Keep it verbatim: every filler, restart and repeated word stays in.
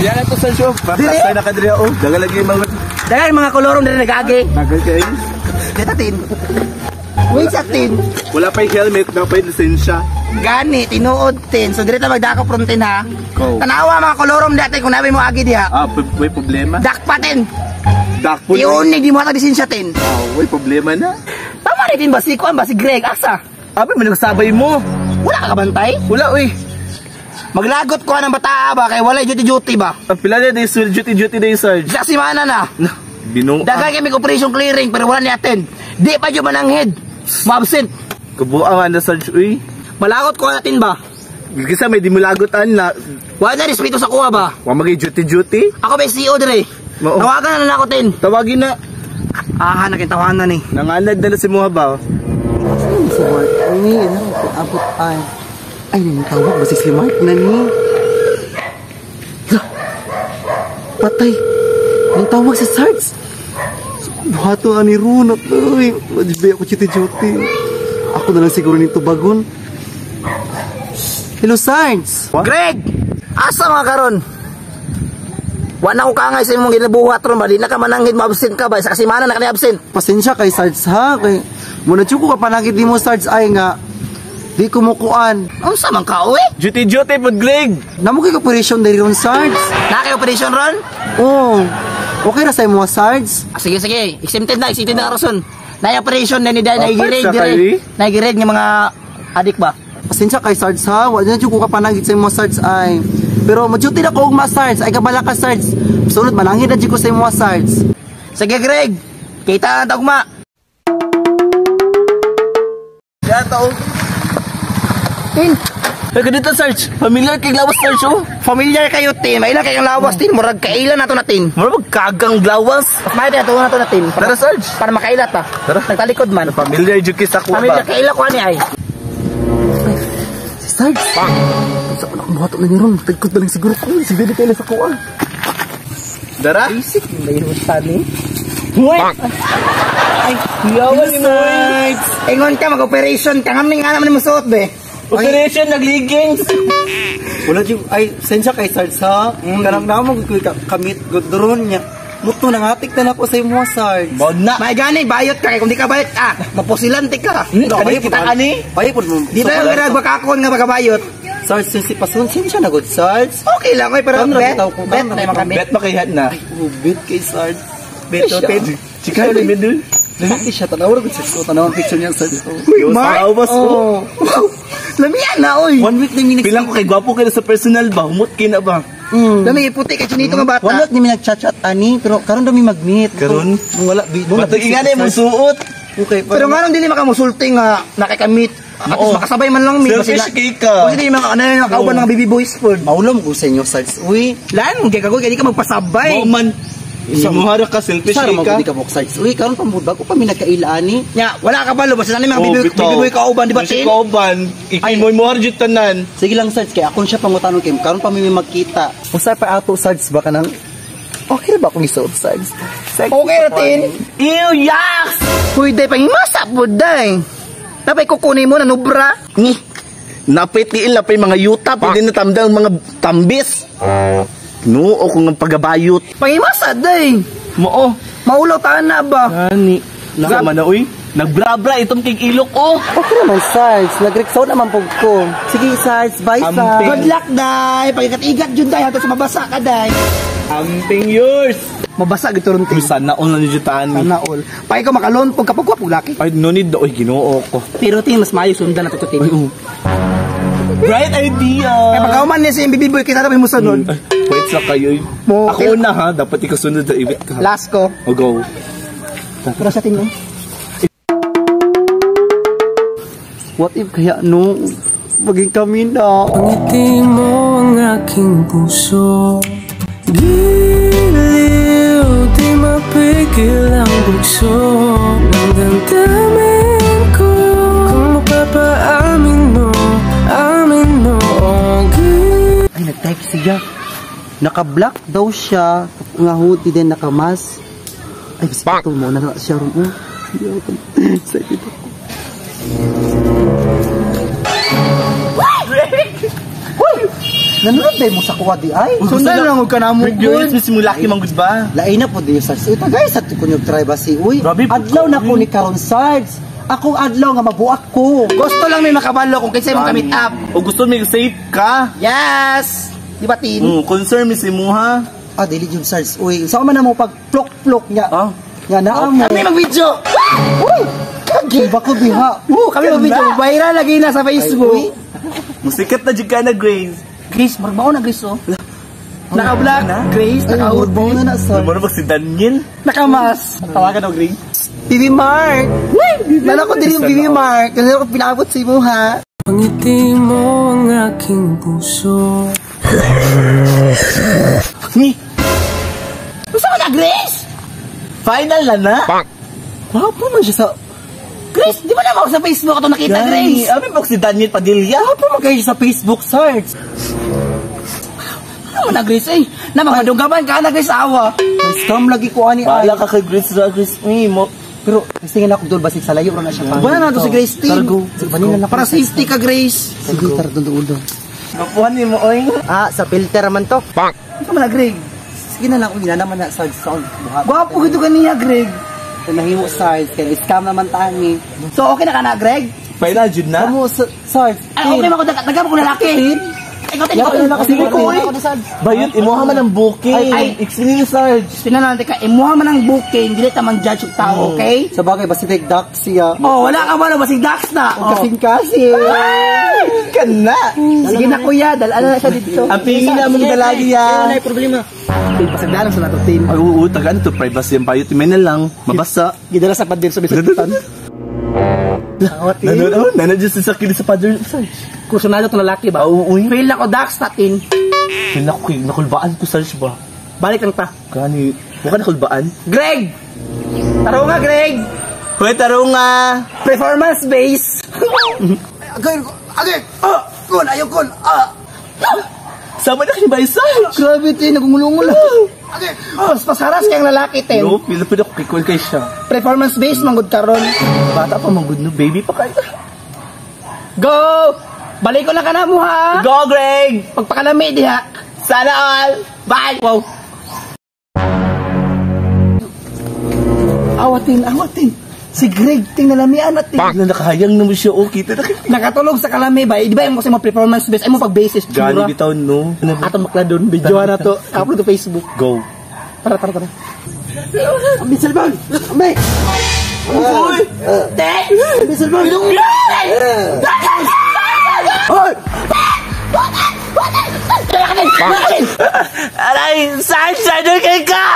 Diyan na to sa show. Papasay na ka diri oh. Dagal lagi mga Dagan mga kolorong diri nagagi. Dagal kay. Dito tin. Wait sa tin. Wala pa yung helmet, daw pa yung lisensya. Gani, tinuod tin. So dito magdako from tin ha. Go. Tanawa mga kolorom dati kung nabi mo agi diha. Ah, may problema? Dakpa tin. Dakpo na. Iunig di mo ata lisensya tin. Ah, may problema na. Tama rin tin ba si Kuan ba si Greg asa? Abi, may nagsabay mo. Wala ka kabantay? Wala, uy. Maglagot ko ng bata ba kay wala duty-duty ba? Ang pila na day, duty-duty day, Sarge. Sa simana na. Binuang. Dagay kami operation clearing pero wala ni attend. Di pa dyan mananghid. Ma-absent. Kabuang na, Sarge, uy. Malagot ko natin ba? Kasi may di mo lagotan na. Wala na respeto sa kuha ba? Wala mag-duty-duty? Ako ba C E O dire? Tawagan na na ako tin. Tawagin na. Ah, nakintawanan ni. Nanganad na si Muha ba? Si Mark, ay, ano, abot ay. Ay, nanitawag ba si si Mark na ni? Patay. Nanitawag si Sarge. Buhato nga ni Runot. Ay, madibay ako chiti-chuti. Ako na lang siguro nito bagon. Hello, Sarge. What? Greg! Asa mga karon? Wala ko kangay sa imong ginabuhat ron ba? Di na ka mananghid, ma-absent ka ba? Sa kasimana na ka na-absent. Pasensya kay Sarge ha. Kay, muna chuko ka panagid di mo Sarge ay nga. Di kumukuan. Ang samang ka, uwi? Duty-duty po, Greg. Namo kay operation diri ron, Sarge. Na kay operation ron? Oo. Okay ra sa imo, Sarge? Ah, sige, sige. Exempted na, exempted na karoson. Na operation na ni Day, nagireg dire. Nagireg ng mga adik ba? Pasensya kay Sarge ha. Wala chuko ka panagid sa imo, Sarge ay. Pero majuti na ko ugma, Sarge. Ay kabala ka, Sarge. Sunod manangin na ko sa imo, Sarge. Sige, Greg. Kita na ugma. Gato. Tin. Hey, ganito, Sarge. Familiar kay lawas, Sarge, oh. Familiar kayo, Tin. Maila kayong lawas, Tin. Murag kailan nato na, Tin. Murag kagang lawas. May dito na to na, Tin. Tara, Sarge. Para makailat, ha. Tara. Nagtalikod man. Familiar yung kisa ko ba? Familiar kaila ko, ani, ay. Si Sarge. Pang. Sa anak mo, hato na niron. Tagkod na lang siguro ko. Sige, di kaila sa kuwan. Dara? Isip, may hutan, eh. Wait! Ay, yawan ni mo, eh. Ingon ka, mag-operation ka. Ngamin nga naman mo suot, be. Operation, nag-leggings. Wala yung, ay, sensya kay Sarge ha. Mm. Karang na mo kamit godron niya. Muto nang hatik na ako sa imo, Sarge. Bod na. May gani, bayot ka. Kung di ka bayot, ah, mapusilante ka. Hmm, kani kita ani. Bayot po mo. Dito yung irag bakakon nga magabayot. Sarge, since pasun, sensya na good, Sarge. Okay lang, okay, pero Tama, bet, bitaw ko, bet tama, na yung makamit. Bet makihat na. Oh, bit kay Sarge. Bet, Ay, bet. Chika, limidul. Nanti siya, tanawag ko sa tanawang picture niya, Sarge. Uy, Mark. Oh. Lamiyan na, oy. One week na minix. Bilang ko kay gwapo ka na sa personal ba? Humot kina ba? Mm. Dami puti kay chinito nga bata. Wala ni mi nag-chat-chat ani, pero karon dami mag-meet. Karon? Nung wala, Bato ingana mo suot. Okay, Pero nga nung dili makamusulti nga nakakamit. At Oo. makasabay man lang mi. Selfish kay ka. Kasi di mga ano yung kauban mga baby boys food. maulam ko sa inyo, Sarge. Uy, Lan, kaya kagoy kaya di ka magpasabay. Mo man. Imuhara ka, selfish Sara kay mo ka. gudi ka mo, Sarge. Uy, karon pamudbag ko pa mi nagkailaani. Nya, wala ka ba lo basta nani mga Oh, baby bitaw. baby boy kauban di ba Kasi tin? kauban. Ikay mo mo harjud tanan. Sige lang, Sarge, kaya akon siya pangutanon kay karon pa mi magkita. Usa pa ato, Sarge, baka nang okay ba akong isuot, Sarge? Okay ra tin. Ew, yaks! Huy day pangimasa pud day. Tapay kukunin mo na nubra. Ni. Napitiil na pa yung mga yuta. Pwede na tamdang mga tambis. No, o kung ang pagabayot. Pangimasa day. Mo, Maulaw ta na ba? Ani. Naman na, uy. Nagbra-bra itong king ilok, oh. Okay naman, Sarge. Nag-rexaw naman po ko. Sige, Sarge. Bye, Amping. Sarge. Good luck day. Pagkat-igat jud day hatos mabasa ka day. Amping yours. Mabasa gito ron tin. Uy, sana all na nijutaan ni. Sana all. Pay ka makalon pag kapag wapo laki. Ay, no need daw. Uy, ginoo ko. Pero tin mas maayo sundan na to tin. Ay, oh. Bright idea. Kaya pag kauman niya si baby boy kita na mo sunod. Ay, wait lang kayo. eh. Mo- Ako na ha. Dapat ikaw sunod sa ibit ka. Last ko. O go. Pero sa tin mo. What if kaya no, maging kami na. Ngiti mo ang aking puso. Giliw, di mapigil ang bugso ng damdamin ko. Kung mapapaamin mo, amin mo, okay. Ay, nag-text siya. Naka-block daw siya. Nga hoodie din, naka-mask. Ay, basta ito mo, na siya rin. Oh, hindi ako. Excited ako. Nanonood tayo mo sa kuha di ay. Sundan lang ka na mo. Grace, miss mo laki man good ba? Lain na po di Sarge. Ito guys, at ko yung try ba si Uy. Grabe, Adlaw na ko ni karon Sarge. Akong adlaw nga mabuak ko. Gusto lang may makabalo kung kinsa imong ka-meet up. O gusto mo safe ka? Yes! Di ba, Tin? Mm, concern mi si mo ha. Ah, dili yung Sarge. Uy, saan man na mo pag plok-plok niya. Ah. Nga na mo. Kami mag-video! Uy! Kagi ba ko biha? Oo, kami mag-video. Viral lagi na sa Facebook. Uy. Musikat na jud ka na, Grace. Grace, marbaw na Grace, oh. Naka-black, Grace, Ay, naka-hood, urbaw na na Sarge. Ano ba si Daniel? naka-mask. Tawagan daw, Grace. B B Mark! Lala ko din yung B B Mark. Kasi ako pinakabot sa imo, ha? Pangiti mo ang aking puso. Ni, Gusto mo na, Grace? final na na. Wapo man siya sa... Grace, di ba naman ako sa Facebook ito nakita, Grace? Abi ba si Daniel Padilla? Wapo man kayo sa Facebook, Sarge. Ano mo na, Grace, eh? Na magmadunggaban ka na, Grace, awa. May scam lagi ko ani ay. Bahala ka kay Grace ra Grace ni mo. Pero tingin ako doon basig sa layo ra na siya. Wala na to si Grace, Tin. Targo. Banila na Para safety ka, Grace. Sige, tar doon doon. Gapuhan ni mo oy. Ah, sa filter man to. Ito mo na, Greg. Sige na lang, uy, na naman na sa sound. Gwapo gito ka niya, Greg. Kung nahimo Sarge, kaya scam naman tani. So, okay na ka na, Greg? Final jud na. Kamu, Sarge. Ay, okay ba ko nagkama ko lalaki? Ikaw, Tin, ikaw, ikaw. Sige Ikaw, ko, ikaw. Bayot imuha man ang booking. Ay, ay. Explain ni Sarge. Tinan natin ka, imuha man ang booking, dili ta mang-judge yung tao, okay? Sa bagay, basi take duck siya. Oh, wala ka ba na, basig dax na. Oh. Kasing kasi. Kana. Sige na, kuya, dalaan na siya dito. Ang pingin na mong dalagi ya. Wala yung problema. Tin, pasagdalang sa nato, Tin. Ay, oo, tagaan to privacy ang bayot may na lang. Mabasa. Gidala sa padir sa bisatutan. Nanood oh, nanood jud sa sakit sa father Sarge. Kursunado itong lalaki ba? Oo, uy. Fail ako, dax na, Tin. Kina ko nakulbaan ko Sarge ba. Balik lang ta. Kani, mukha nakulbaan. Greg! Taro nga, Greg! Hoy taro nga. Performance base. Agay, agay. Ah, kon, ayaw kon. Ah. Sama na kayo ba Sarge? Grabe, Tin. Nagumulungol. Okay. Oh, pasaras kayang lalaki, Tin. No, pila pila ko kikol kay siya. Performance base, manggod karon. Bata pa man good no, baby pa kayo. Go! Balik ko lang ka na mo, ha? Go Greg. Pagpakalami, di ha? Sana all. Bye! Wow! Awatin, awatin. Si Greg, tingnan natin. Na nakahayang naman siya oh, kita na kita. Nakatulog sa kalami ba? Di ba yung kasi mo performance base? Ay mo pag basis, Gani tsura. bitaw no. Atong bakla doon, video na to. Upload to Facebook. Go. Tara, tara, tara. Ambil salbang. Ambil. Uy! Tek! Ambil salbang. Hoy! Kaya ka din! Kaya ka din! Aray, Sarge, Sarge kay ka.